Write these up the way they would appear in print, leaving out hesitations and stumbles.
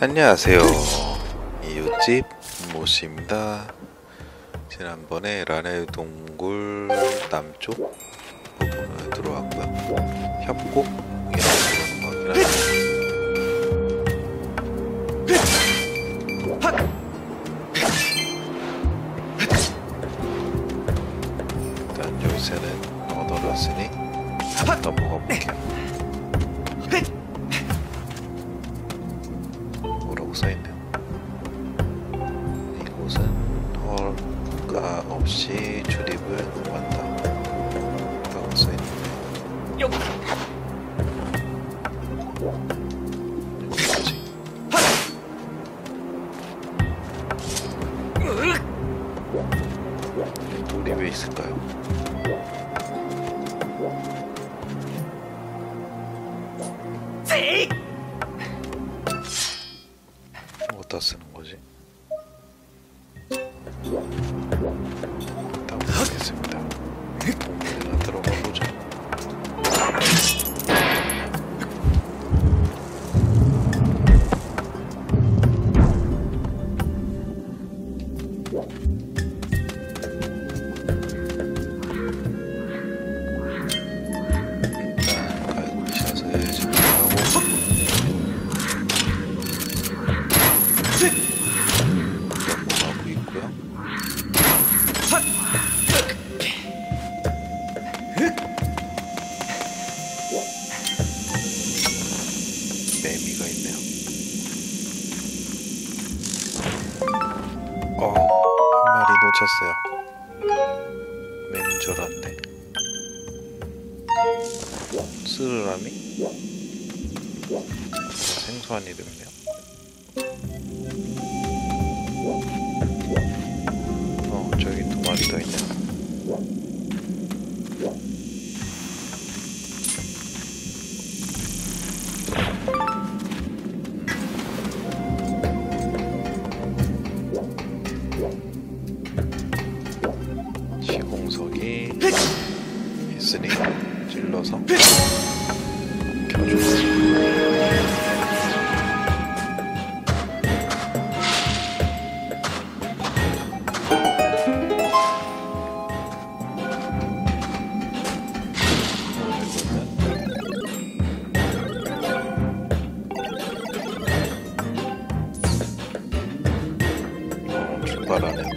안녕하세요. 이웃집 모씨입니다. 지난번에 라네 동굴 남쪽 부분에 들어왔고요. 협곡이라고 부르는 거긴 한데 일단 열쇠는 얻어놨으니 넘어가 볼게요. 뭐라고 써있네요. 이곳은 허가 없이 출입을 금한다 라고 써있는데 여기까지. 돌이 왜 있을까요? 어디다 쓰는 거지? 일단 보겠습니다. 동굴에나 들어가 보자. 일단 갈고리샷을 집중하고 넘어가고 있고요. 매미가 있네요. 한 마리 놓쳤어요. 매미인 줄 알았네. 스르라미? 생소한 이름이네요. 저기 두 마리 더 있네요. 시공석이 있으니 찔러서 켜주고 출발하네.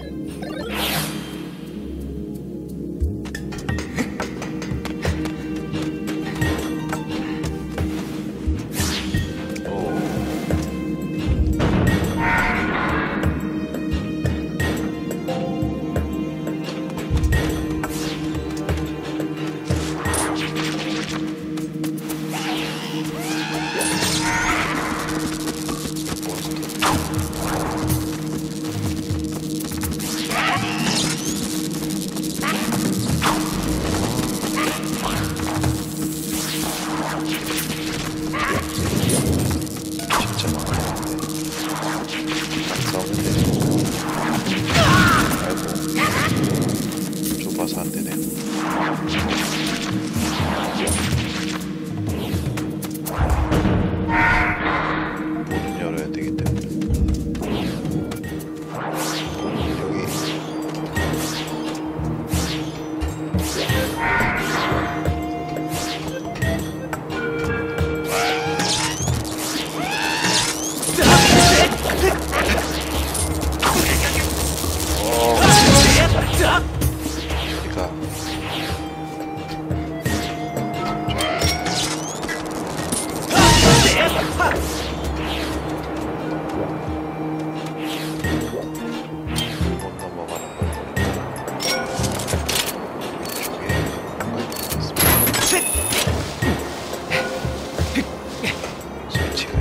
좁아서 안 되네. 문은 열어야 되기 때문에. 여기. 그러니까 못 넘어가는 걸 보니까 이쪽에 뭔가 있습니다. 설치가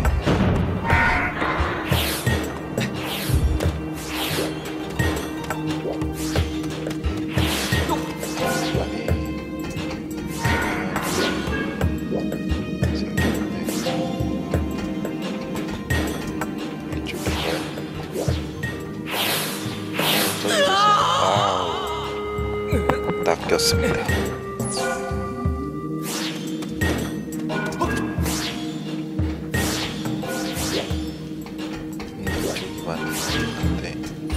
낚였습니다. 정도만 있는데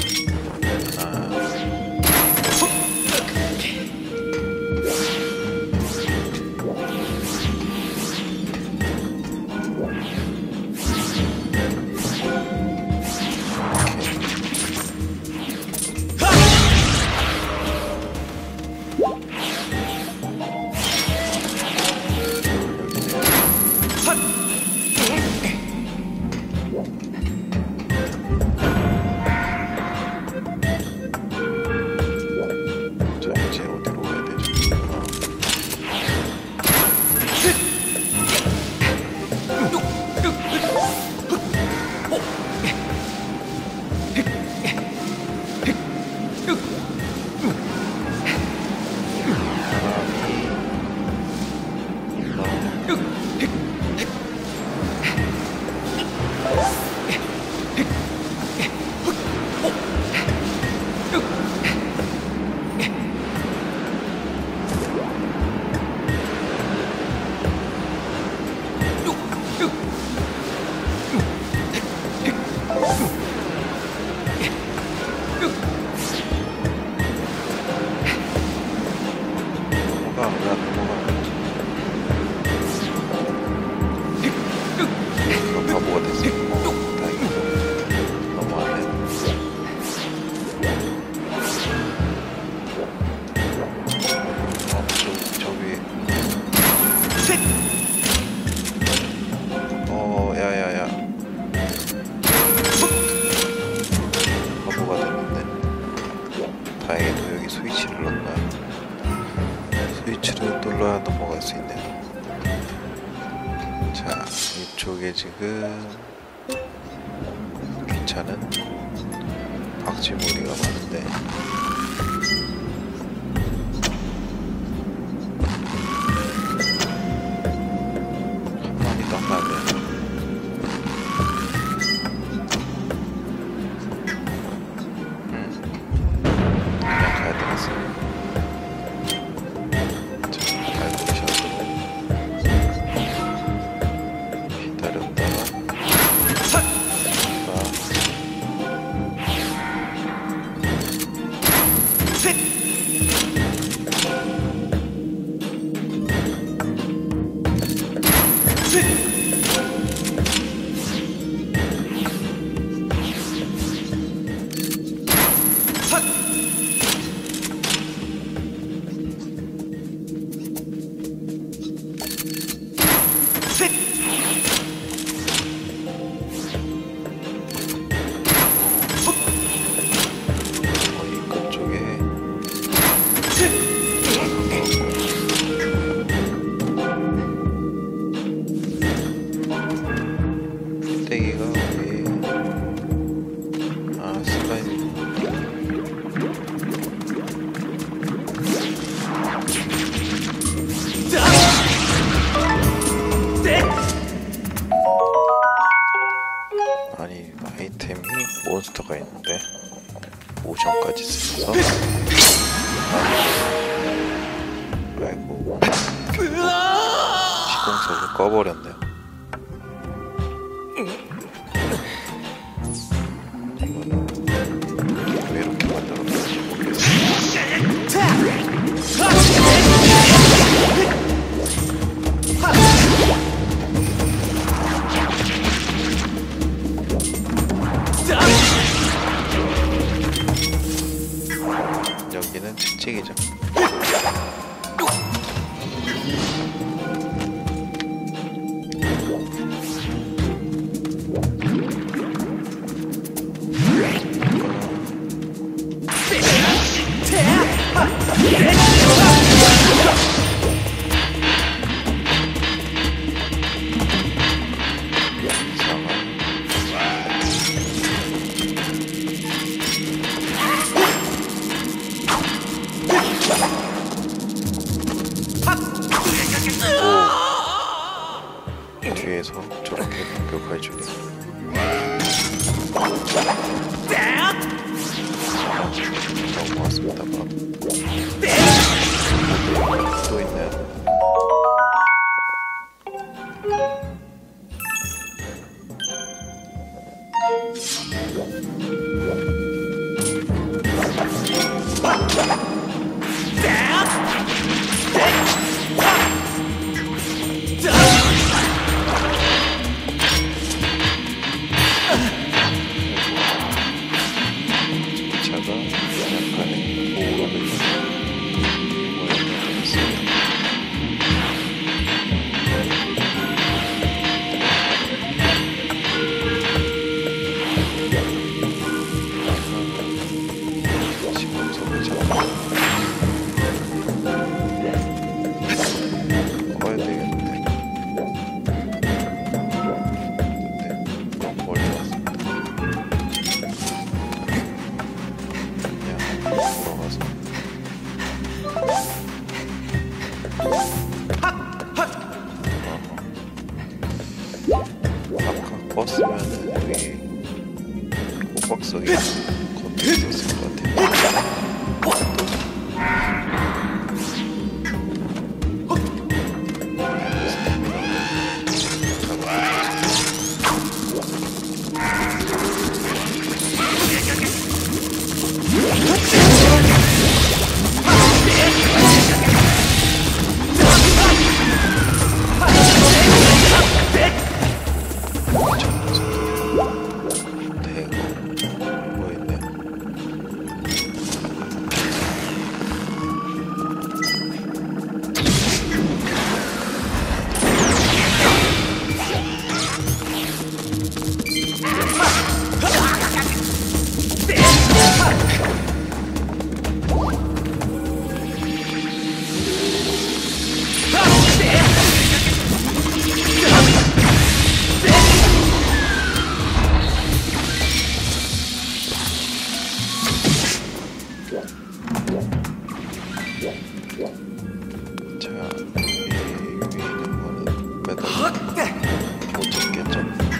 바보가 됐어. 다행이다. 너무하네. 저 위에. 야야야. 바보가 됐는데. 다행히도 여기 스위치를 넣나요? 스위치를 눌러야 넘어갈 수 있네요. 자, 이쪽에 지금 괜찮은 박쥐무늬가 많은데 한 마리 떠나면 그냥 가야 되겠어요. 아니, 아이템이 몬스터가 있는데 모션까지 쓰면서 아이고 시공석을 꺼버렸네요. 이거는 왜 이렇게 만들었는지 모르겠어요. 여기는 채찍이죠. 뒤에서 저렇게 공격할 줄이. 넘어왔습니다. 또 있네요. 차가 약간의 보호를 모양이 되었습니다. 지금 손을 잡고 먹어야 되겠는데. 근데 너무 멀리 왔습니다. 그냥 돌아가서 아까 버스면은 여기 호박석이 겉에 있었을 것 같아요. 자, 위에 있는 거는 매달 못 잡겠죠?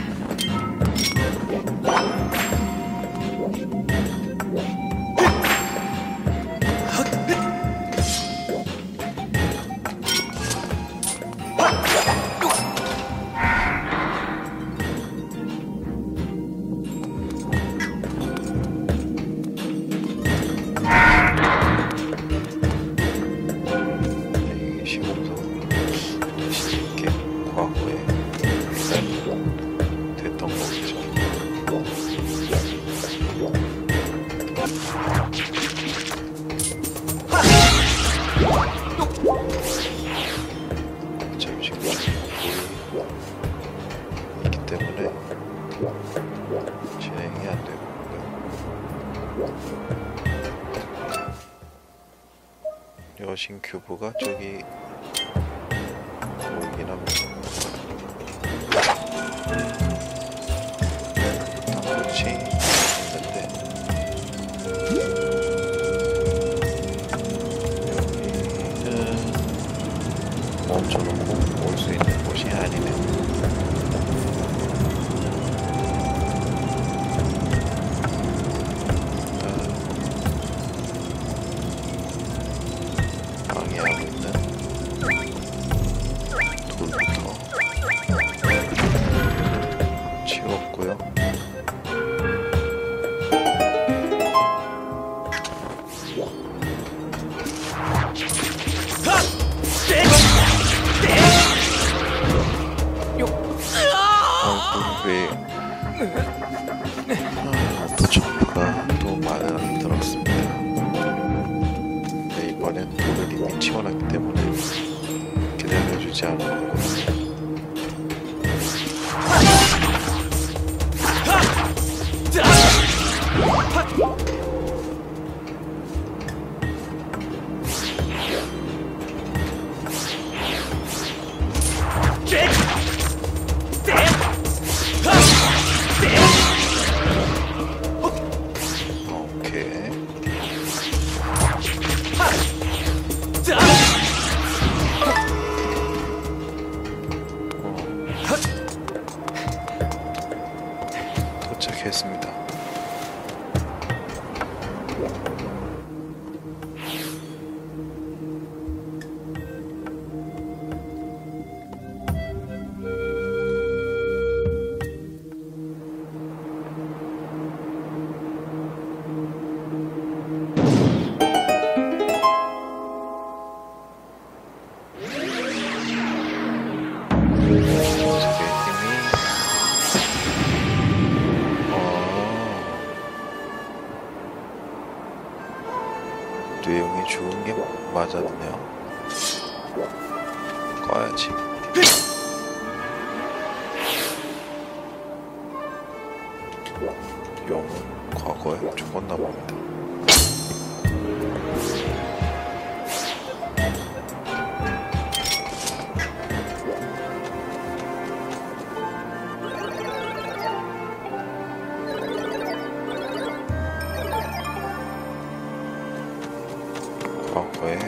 진행이 안 되고 여신 큐브가 저기 보이긴 합니다. 땅끝이 있는데 여기는 멈춰놓고 올 수 있는 곳이 아니네. 방해하고 있는 돌부터 치웠고요. 왜 또 점프가 또 만들었습니다. 네, 이번엔 돌을 이미 치워놨기 때문에 기다려주지 않았고 도착했습니다. 죽은 게 맞았네요. 꺼야지. 용은 과거에 죽었나 봅니다. 과거에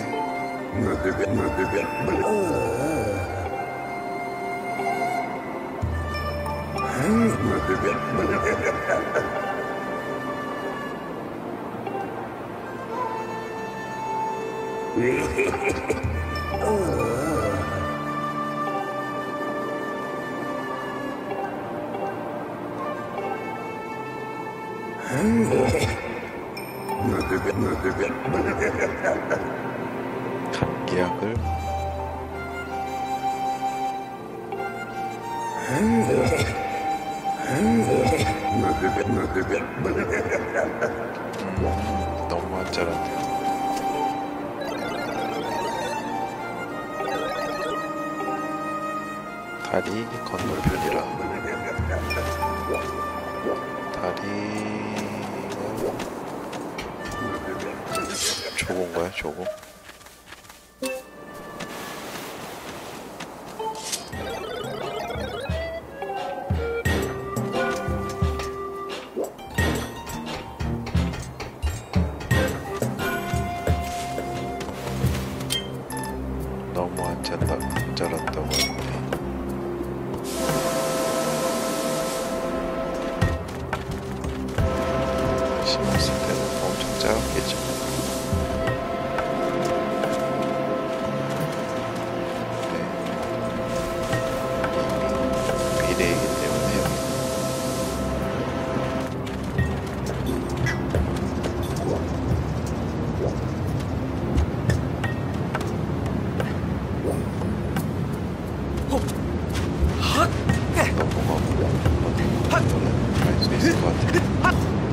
감기약을 너무 안 자랐네요. 다리 건너편이라 다리가 좁은거야 좁은? 너무 안 자랐다고 했네. 심었을 때는 엄청 작았겠죠. 네. 이미 미래이기 때문에 할 수 있을 것 같아.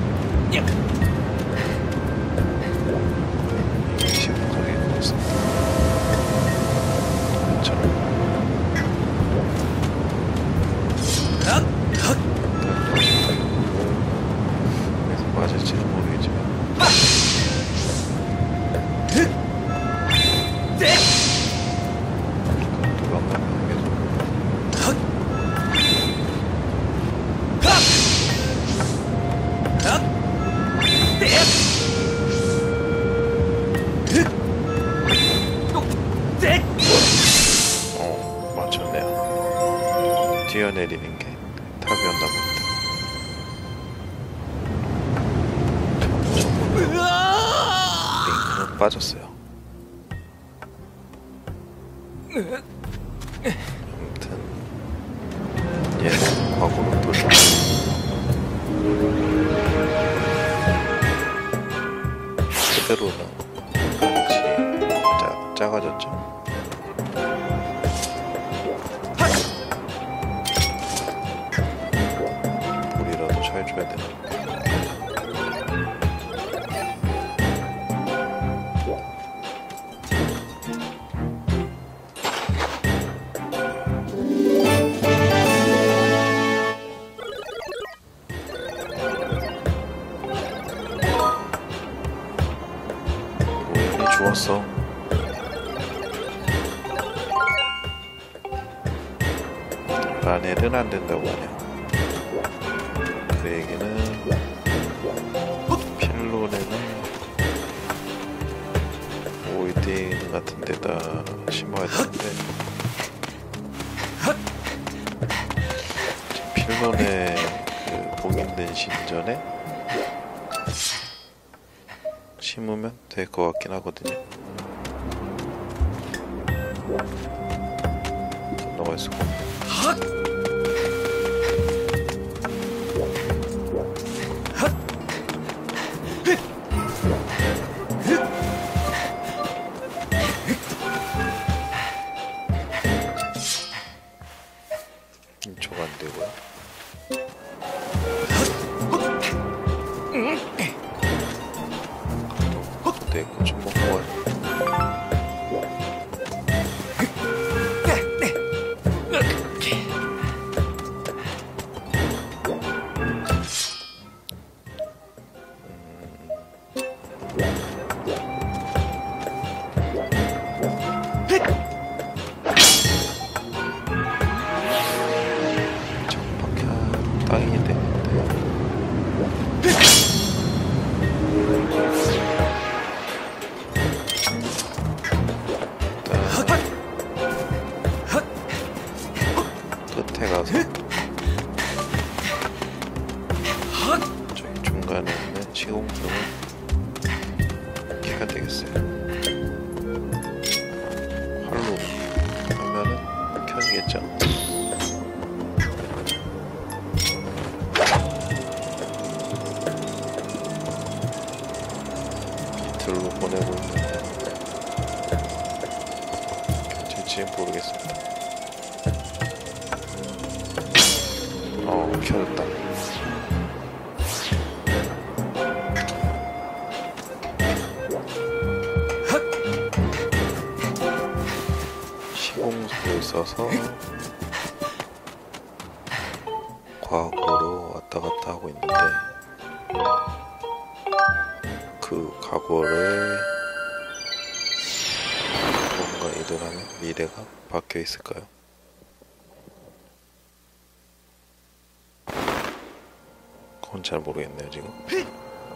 심각하게 먹었습니다. 저는 그래서 맞을지는 모르겠지만 도망가면 계속 맞췄네요. 뛰어내리는 게 답이었나 봅니다. 링크는 빠졌어요. 아무튼 얘는 과거로 돌려 그대로는 작아졌죠. 물이라도 잘 줘야 되나. 죽었어. 라넬은 안 된다고 하냐. 그 얘기는 필로네는 오이데인 같은 데다 심어야 되는데 필로네 그 봉인된 신전에 심으면 될 것 같긴 하거든요. 건너갈 수가 없네. 인초가 안 되고요. 네, 고좀 먹고 와요. 중간에 있는 시공품을 캐야 되겠어요. 활로 하면은 켜지겠죠? 비틀로 보내고 있는데 켜질지 모르겠습니다. 켜졌다. 시공소에 있어서 과거로 왔다 갔다 하고 있는데 그 과거에 뭔가 일어나는 미래가 박혀 있을까요? 그건 잘 모르겠네요 지금. 일단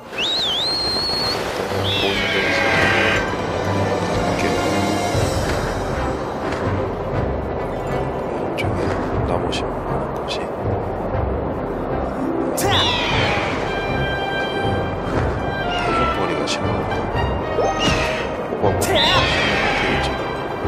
보이는 데서 이쪽에 나무 심는 곳이 대중머리가 심은 호박 되겠죠.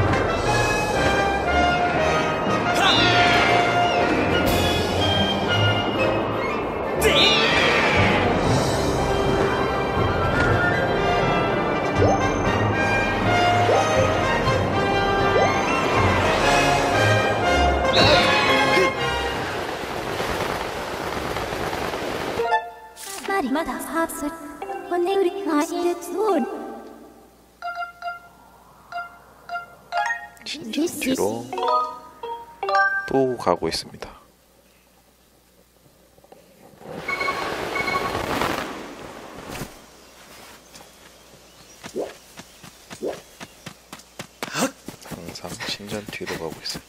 마다 합술 오늘 우리 아이를 돈 진짜 뒤로 또 가고 있습니다. 항상 신전 뒤로 가고 있어요.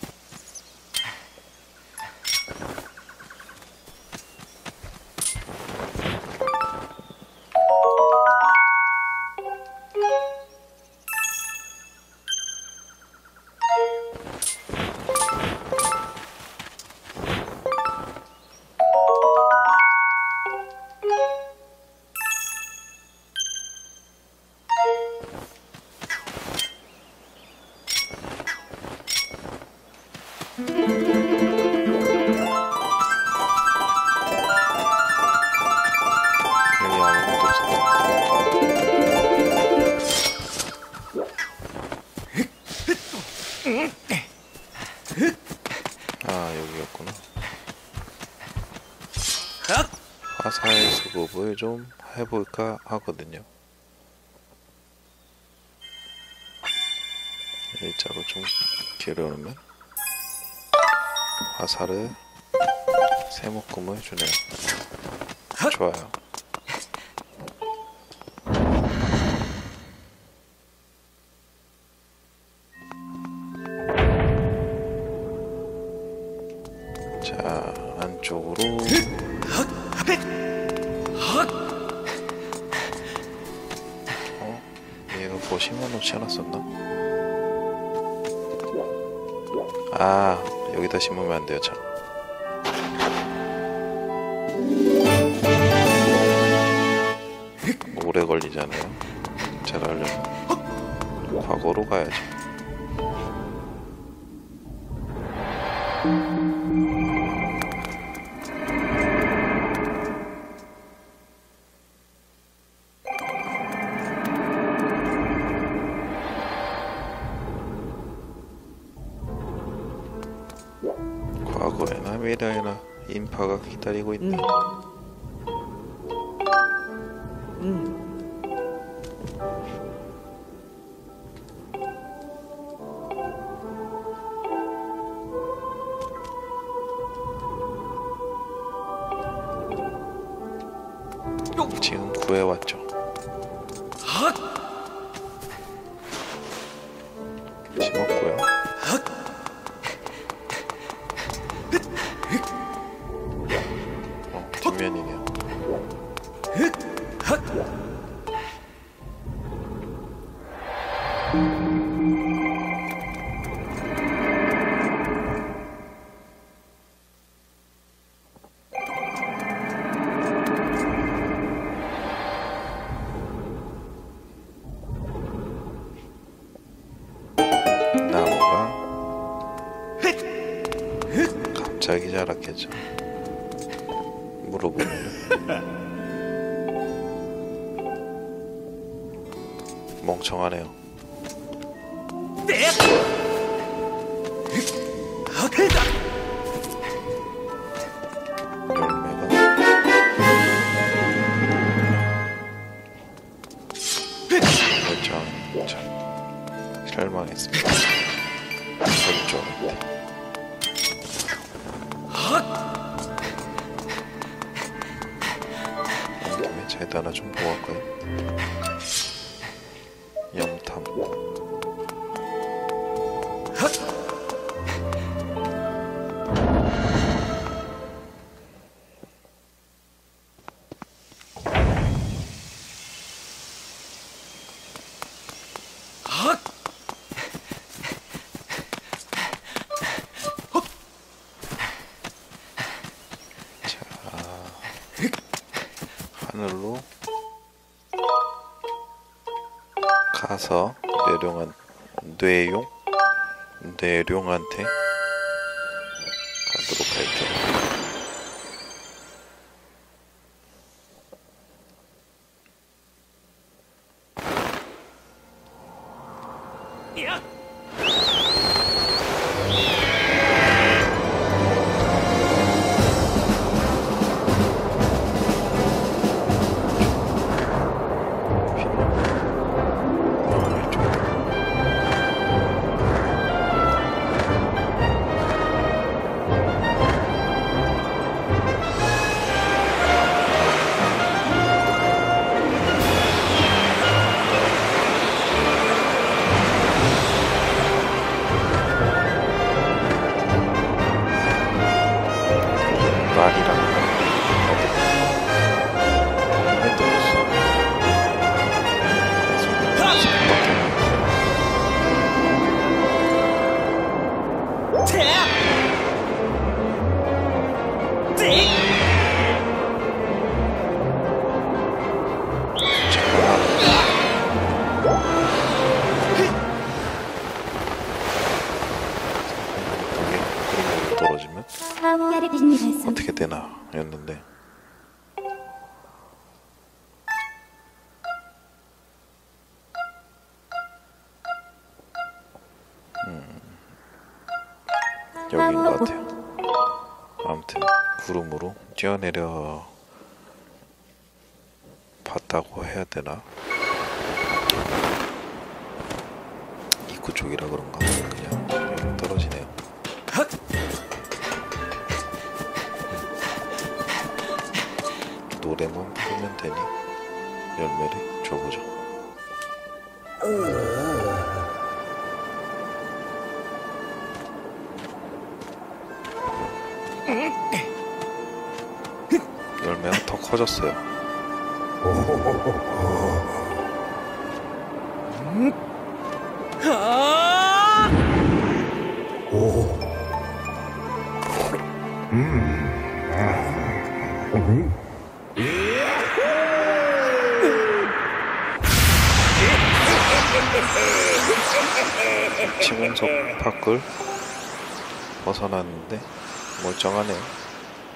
여기였구나. 화살 수급을 좀 해볼까 하거든요. 일자로 좀 길어놓으면 화살을 세묶음을 주네요. 좋아요. 자, 안쪽으로 얘가 뭐 심어놓지 않았었나? 아, 여기다 심으면 안 돼요, 참. 오래 걸리잖아요. 잘 하려면 과거로 가야죠. 과거에나 미래에나 인파가 기다리고 있네. 지금 구해왔죠. 심었고요. 뒷면이네요. 자기 자랐겠죠. 물어보면 멍청하네요. 실망했습니다. 설정인데 엉킴의 제드 하나 좀 보고 갈까요? 염탐 하늘로 가서 뇌룡한테 가도록 할게요. 어떻게 되나 였는데 여기인 것 같아요. 아무튼 구름으로 뛰어내려 봤다고 해야 되나? 입구 쪽이라 그런가? 그냥 여기 떨어지네요. 노래만 부르면 되니 열매를 줘보죠. 열매가 더 커졌어요. 지금석 밖을 벗어났는데 멀쩡하네요.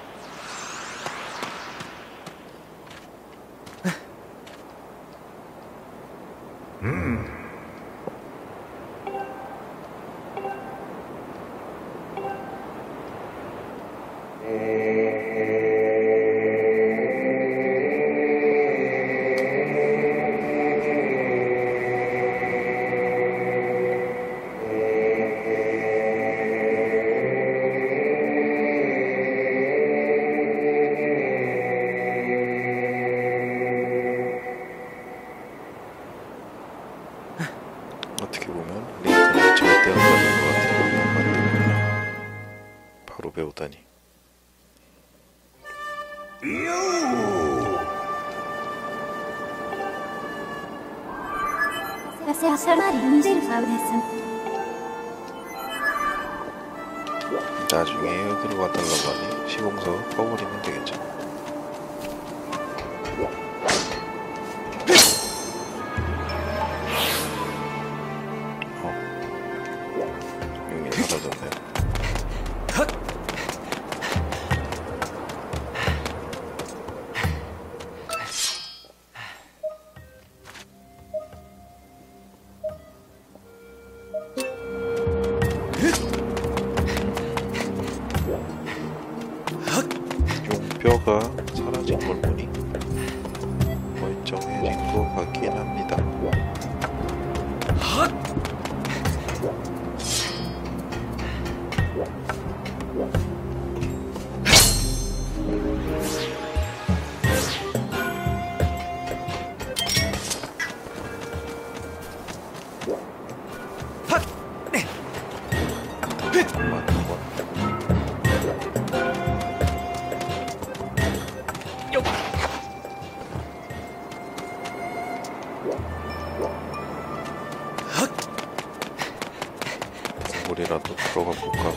어떻게 보면 링크는 절대 없는 것 같아요. 바로 배우다니. 나중에 여기로 와달라고 하니 시공석을 꺼버리면 되겠죠. 용이 사라졌네요. 정해진 것 같긴 합니다. 물이라도 들어가 볼까?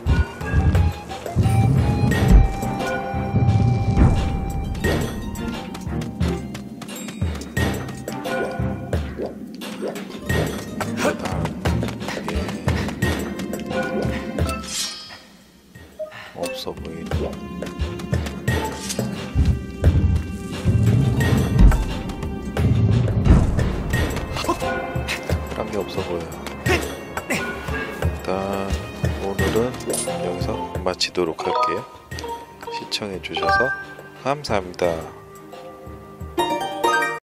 없어 보이네. 딴 게 없어 보여요. 일단 오늘은 여기서 마치도록 할게요. 시청해 주셔서 감사합니다.